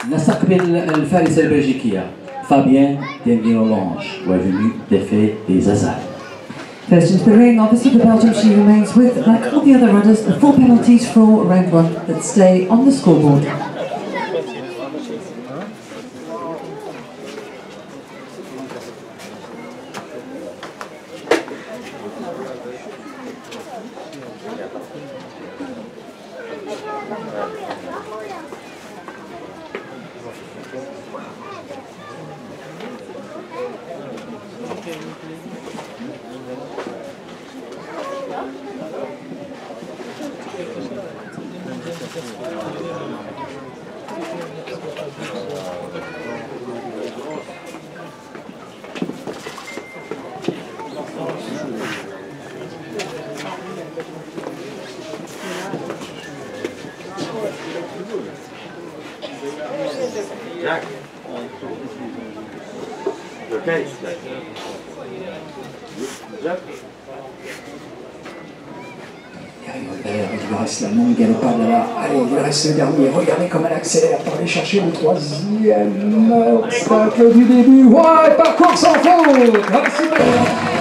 نستقبل الفارسة البلجيكية فابيان دينغيولانج وفيني ديفي دي زازال. First into the ring, obviously for Belgium, she remains with, like all the other runners, the 4 penalties for round 1 that stay on the scoreboard. Jack. Okay. Jack. Il lui reste la longue galopade là. Allez, il lui reste le dernier. Regardez comme elle accélère pour aller chercher le 3e obstacle du début. Ouais, parcours sans faute. Ah, super.